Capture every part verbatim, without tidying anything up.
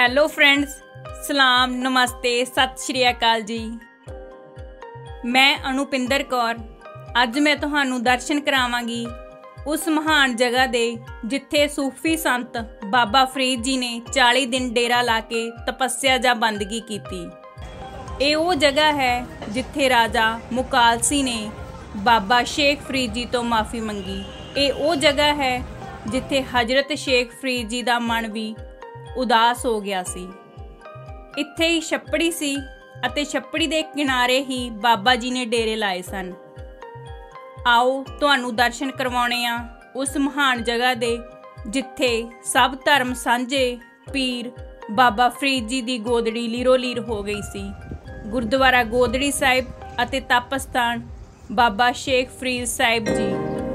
Hello friends, सलाम, नमस्ते, सत श्री अकाल जी। मैं अनुपिंदर कौर अज मैं तुहानू दर्शन करावांगी उस महान जगह दे जिथे सूफी संत बाबा फरीद जी ने चाली दिन डेरा ला के तपस्या जा बंदगी कीती। ये वो जगह है जिथे राजा मुकालसी ने बाबा शेख फरीद जी तो माफ़ी मंगी। ये वो जगह है जिथे हजरत शेख फरीद जी का मन भी उदास हो गया सी। इत्थे ही छप्पड़ी सी अते छप्पड़ी दे किनारे ही बाबा जी ने डेरे लाए सन। आओ तुहानू दर्शन करवाने आ उस महान जगह दे जिथे सब धर्म सांझे पीर बाबा फरीद जी की गोदड़ी लीरो लीर हो गई सी। गुरुद्वारा गोदड़ी साहिब अते तप स्थान बाबा शेख फरीद साहिब जी।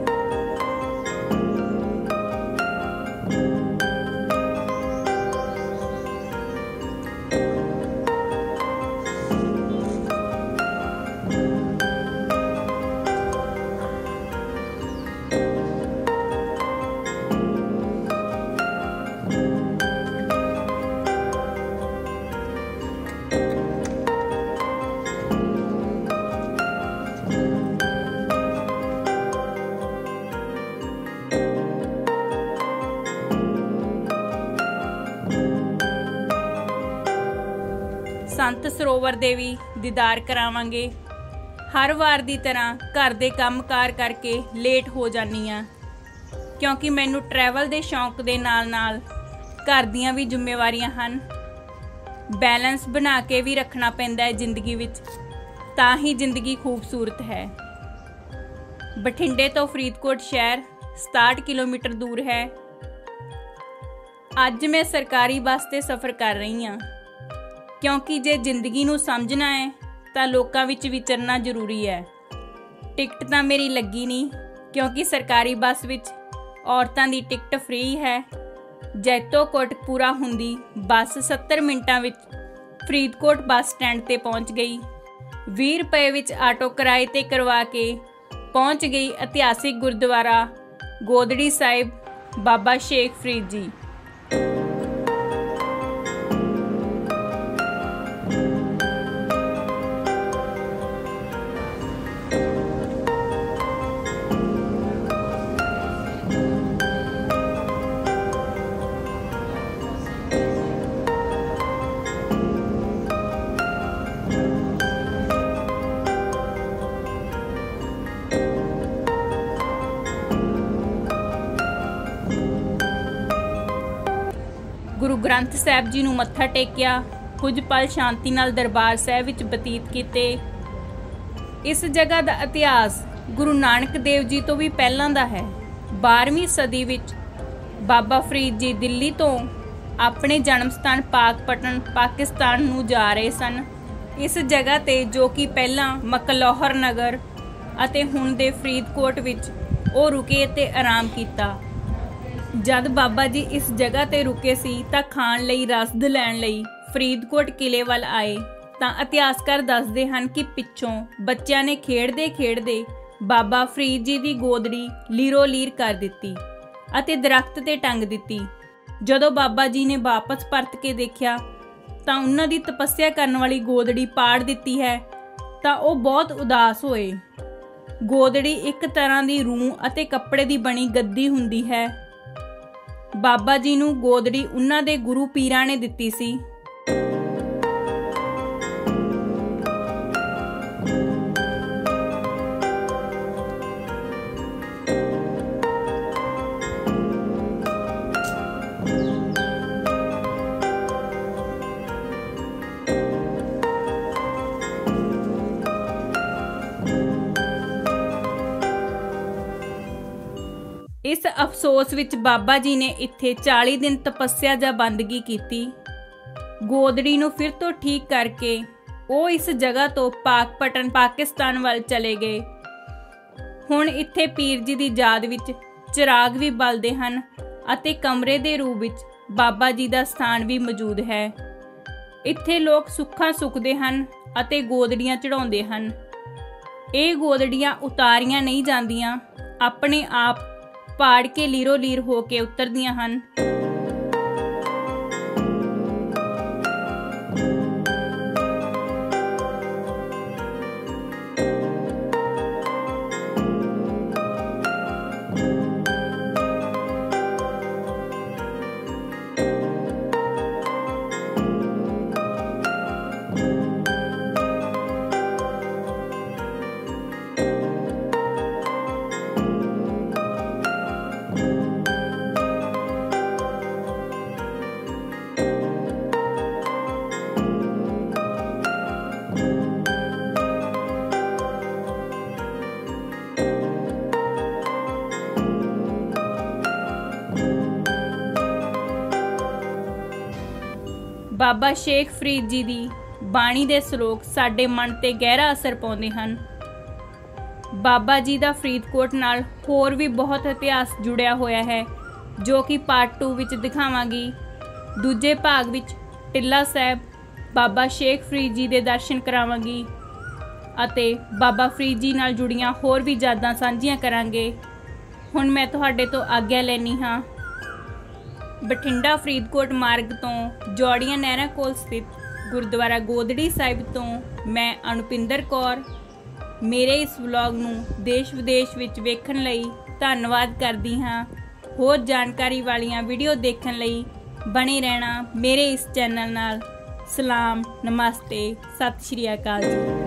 संत सरोवर दे भी दीदार करावांगे। हर वार दी तरह घर दे काम कार करके लेट हो जानी आ क्योंकि मैनू ट्रैवल दे शौक दे नाल नाल घर दियां भी जिम्मेवारियां हन। बैलेंस बना के भी रखना पैंदा है जिंदगी विच, तां ही जिंदगी खूबसूरत है। बठिंडे तो फरीदकोट शहर सताहठ किलोमीटर दूर है। अज मैं सरकारी बस ते सफ़र कर रही हाँ क्योंकि जे जिंदगी नू समझना है तो लोकां विच विचरना जरूरी है। टिकट तो मेरी लगी नहीं क्योंकि सरकारी बस विच औरतां दी टिकट फ्री है। जैतो कोटकपूरा हुंदी बस सत्तर मिनटां विच फरीदकोट बस स्टैंड ते पहुँच गई। बीस रुपए विच आटो किराए ते करवा के पहुँच गई इतिहासिक गुरुद्वारा गोदड़ी साहिब बाबा शेख फरीद जी। गुरु ग्रंथ साहिब जी नूं मत्था टेकिया, कुछ पल शांति नाल दरबार साहिब विच बतीत कीते। इस जगह का इतिहास गुरु नानक देव जी तो भी पहलां दा है। बारहवीं सदी विच बाबा फरीद जी दिल्ली तो अपने जन्म स्थान पाकपटन पाकिस्तान नूं जा रहे सन। इस जगह ते जो कि पहलां मकलौहर नगर अते हुण दे फरीदकोट विच ओ रुके ते आराम कीता। जद बाबा जी इस जगह ते रुके सी तां खाण लई रसद लैण लई फरीदकोट किले वल आए तां इतिहासकार दसदे हन कि पिछों बच्चों ने खेडदे खेडदे बाबा फरीद जी की गोदड़ी लीरो लीर कर दिती अते दरख्त ते टंग दिती। जदों बाबा जी ने वापस परत के देखिया तां उन्हां दी तपस्या करन वाली गोदड़ी पाड़ दिती है तां ओह बहुत उदास होए। गोदड़ी एक तरह की रूह अते कपड़े की बनी गद्दी हुंदी है। बाबा जी नूं गोदड़ी उन्हां दे गुरु पीरां ने दिती सी। इस अफसोस विच बाबा जी ने इत्थे चाली दिन तपस्या जा बंदगी कीती। गोदड़ी नूं फिर तो ठीक करके वो इस जगह तो पाकपटन पाकिस्तान वाल चले गए। हुण इत्थे पीर जी दी याद विच चिराग भी बलदे हन अते कमरे दे रूप विच बाबा जी दा स्थान भी मौजूद है। इत्थे लोग सुੱਖਾਂ सुखदे हन अते गोदड़ियां चढ़ाउंदे हन। ये गोदड़ियां उतारियां नहीं जांदियां, अपने आप पाड़ के लीरो लीर हो के उतरदियां हन। ਬਾਬਾ ਸ਼ੇਖ ਫਰੀਦ ਜੀ ਦੀ ਬਾਣੀ ਦੇ ਸ਼ਲੋਕ ਸਾਡੇ ਮਨ ਤੇ ਗਹਿਰਾ ਅਸਰ ਪਾਉਂਦੇ ਹਨ। ਬਾਬਾ ਜੀ ਦਾ ਫਰੀਦਕੋਟ ਨਾਲ ਹੋਰ ਵੀ ਬਹੁਤ ਇਤਿਹਾਸ ਜੁੜਿਆ ਹੋਇਆ ਹੈ, ਜੋ ਕਿ ਪਾਰਟ ਟੂ ਵਿੱਚ ਦਿਖਾਵਾਂਗੀ। ਦੂਜੇ ਭਾਗ ਵਿੱਚ ਟਿੱਲਾ ਸਾਹਿਬ ਬਾਬਾ ਸ਼ੇਖ ਫਰੀਦ ਜੀ ਦੇ ਦਰਸ਼ਨ ਕਰਾਵਾਂਗੀ ਅਤੇ ਬਾਬਾ ਫਰੀਦ ਜੀ ਨਾਲ ਜੁੜੀਆਂ ਹੋਰ ਵੀ ਯਾਦਾਂ ਸਾਂਝੀਆਂ ਕਰਾਂਗੇ। ਹੁਣ ਮੈਂ ਤੁਹਾਡੇ ਤੋਂ ਆਗਿਆ ਲੈਣੀ ਹਾਂ। ਬਠਿੰਡਾ ਫਰੀਦਕੋਟ ਮਾਰਗ ਤੋਂ ਜੋੜੀਆਂ ਨਹਿਰਾਂ ਕੋਲ ਸਥਿਤ ਗੁਰਦੁਆਰਾ ਗੋਦੜੀ ਸਾਹਿਬ ਤੋਂ ਮੈਂ ਅਨੁਪਿੰਦਰ ਕੌਰ ਮੇਰੇ ਇਸ ਵਲੌਗ ਨੂੰ ਦੇਸ਼ ਵਿਦੇਸ਼ ਵਿੱਚ ਵੇਖਣ ਲਈ ਧੰਨਵਾਦ ਕਰਦੀ ਹਾਂ। ਹੋਰ ਜਾਣਕਾਰੀ ਵਾਲੀਆਂ ਵੀਡੀਓ ਦੇਖਣ ਲਈ ਬਣੇ ਰਹਿਣਾ ਮੇਰੇ ਇਸ ਚੈਨਲ ਨਾਲ। ਸਲਾਮ, ਨਮਸਤੇ, ਸਤਿ ਸ਼੍ਰੀ ਅਕਾਲ ਜੀ।